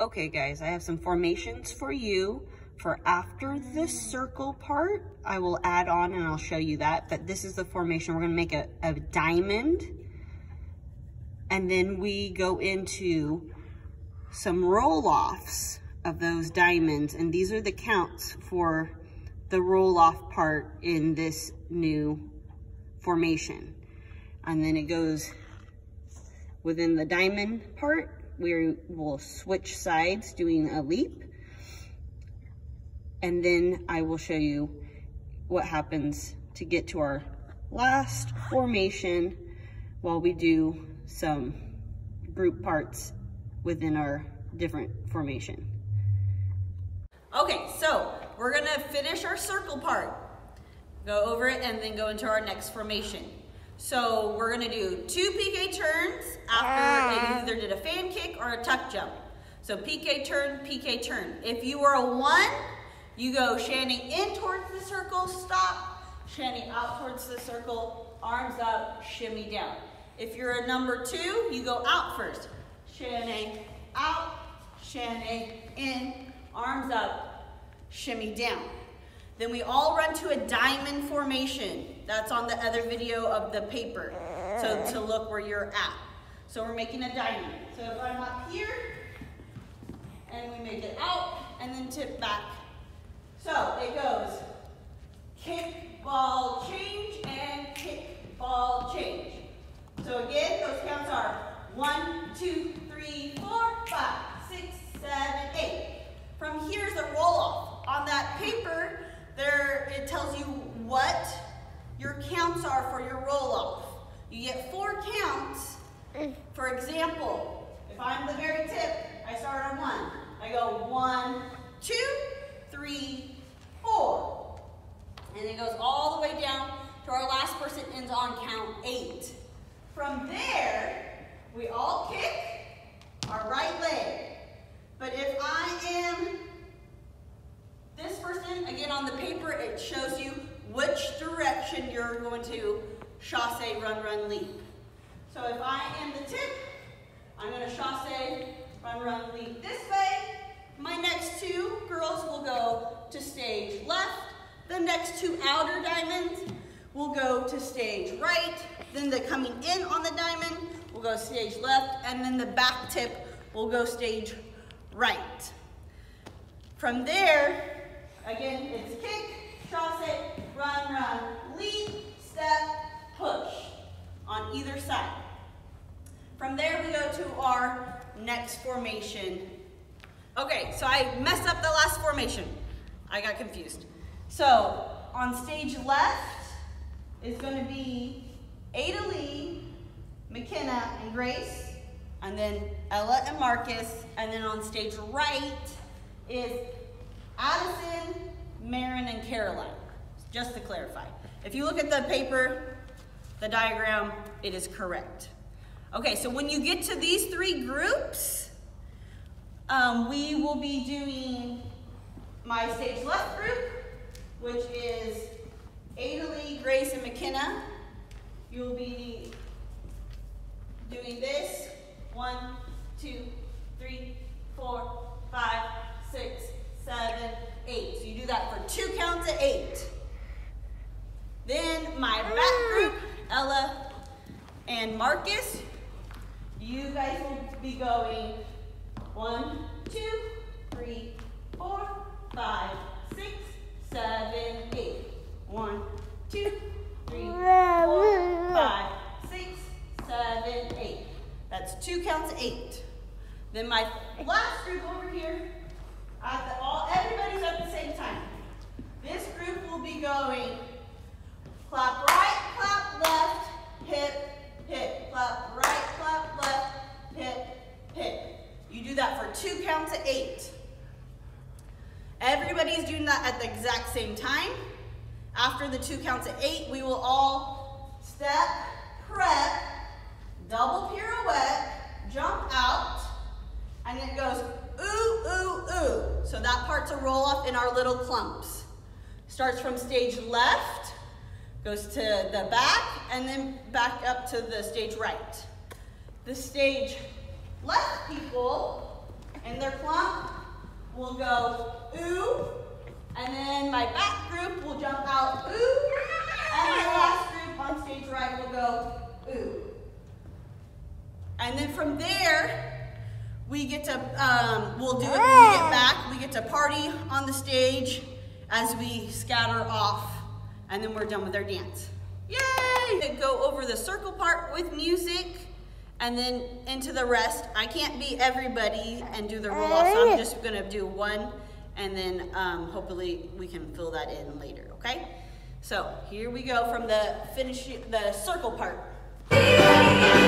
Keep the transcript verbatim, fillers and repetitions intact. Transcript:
Okay guys, I have some formations for you for after the circle part. I will add on and I'll show you that, but this is the formation. We're gonna make a, a diamond, and then we go into some roll-offs of those diamonds, and these are the counts for the roll-off part in this new formation. And then it goes within the diamond part. We will switch sides doing a leap, and then I will show you what happens to get to our last formation while we do some group parts within our different formation. Okay, so we're gonna finish our circle part, go over it, and then go into our next formation. So we're gonna do two P K turns after you either did a fan kick or a tuck jump. So P K turn, P K turn. If you are a one, you go shanty in towards the circle, stop, shanty out towards the circle, arms up, shimmy down. If you're a number two, you go out first. Shanty out, shanty in, arms up, shimmy down. Then we all run to a diamond formation. That's on the other video of the paper, so to look where you're at. So we're making a diamond. So if I'm up here, and we make it out, and then tip back. So it goes kick, ball, change, and kick, ball, change. So again, those counts are one, two, three, four, five, six, seven, eight. From here's a roll off. On that paper, there it tells you what your counts are for your roll off. You get four counts. For example, if I'm the very tip, I start on one. I go one, two, three, four. And it goes all the way down to our last person ends on count eight. From there, we all kick our right leg. But if I am this person, again on the paper, it shows you which direction you're going to chasse, run, run, leap. So if I am the tip, I'm going to chasse, run, run, leap this way. My next two girls will go to stage left. The next two outer diamonds will go to stage right. Then the coming in on the diamond will go stage left, and then the back tip will go stage right. From there, again, it's kick, chasse, run, run, leap, step, push on either side. From there, we go to our next formation. Okay, so I messed up the last formation. I got confused. So on stage left is going to be Ada Lee, McKenna, and Grace, and then Ella and Marcus, and then on stage right is Addison, Marin, and Caroline, just to clarify. If you look at the paper, the diagram, it is correct. Okay, so when you get to these three groups, um, we will be doing my stage left group, which is Ada Lee, Grace, and McKenna. You'll be doing this, one, two, three, four, five, six, seven, eight. So you do that for two counts of eight. Then my back group, Ella and Marcus, you guys will be going one, two, three, four, five, six, seven, eight. One, two, three, four, five, six, seven, eight. That's two counts of eight. Then my last group over here, at the, all, everybody's at the same time. This group will be going clap right, clap left, hip, hip. Clap right, clap left, hip, hip. You do that for two counts of eight. Everybody's doing that at the exact same time. After the two counts of eight, we will all step, prep, double pirouette, jump out, and it goes ooh, ooh, ooh. So that part's a roll off in our little clumps. Starts from stage left, goes to the back, and then back up to the stage right. The stage left people in their clump will go ooh, and then my back group will jump out ooh, and my last group on stage right will go ooh. And then from there, we get to, um, we'll do it when we get back. We get to party on the stage as we scatter off, and then we're done with our dance. Yay! Then go over the circle part with music, and then into the rest. I can't be everybody and do the roll off, so I'm just gonna do one, and then um, hopefully we can fill that in later, okay? So here we go from the finish, the circle part.